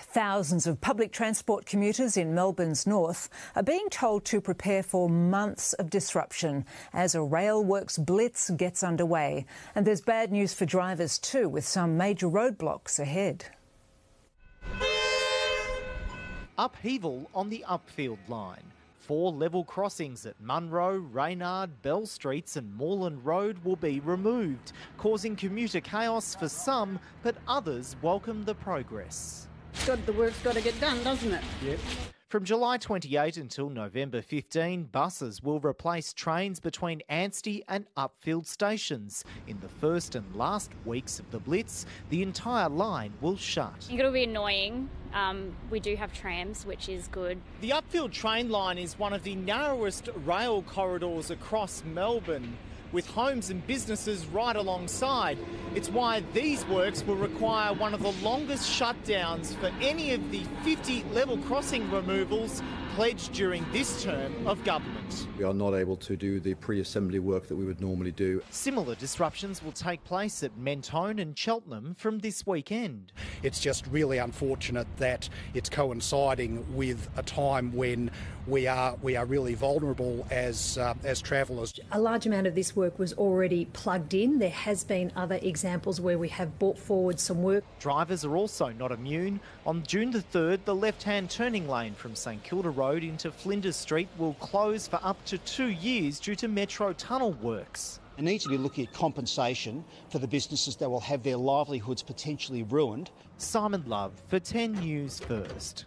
Thousands of public transport commuters in Melbourne's north are being told to prepare for months of disruption as a rail works blitz gets underway. And there's bad news for drivers too, with some major roadblocks ahead. Upheaval on the Upfield line. 4 level crossings at Munro, Reynard, Bell Streets and Moreland Road will be removed, causing commuter chaos for some, but others welcome the progress. The work's got to get done, doesn't it? Yep. From July 28 until November 15, buses will replace trains between Anstey and Upfield stations. In the first and last weeks of the blitz, the entire line will shut. It'll be annoying. We do have trams, which is good. The Upfield train line is one of the narrowest rail corridors across Melbourne, with homes and businesses right alongside. It's why these works will require one of the longest shutdowns for any of the 50 level crossing removals pledged during this term of government. We are not able to do the pre-assembly work that we would normally do. Similar disruptions will take place at Mentone and Cheltenham from this weekend. It's just really unfortunate that it's coinciding with a time when we are really vulnerable as travellers. A large amount of this work was already plugged in. There has been other examples where we have brought forward some work. Drivers are also not immune. On June the 3rd, the left-hand turning lane from St Kilda Road into Flinders Street will close for up to 2 years due to Metro tunnel works. They need to be looking at compensation for the businesses that will have their livelihoods potentially ruined. Simon Love for 10 News First.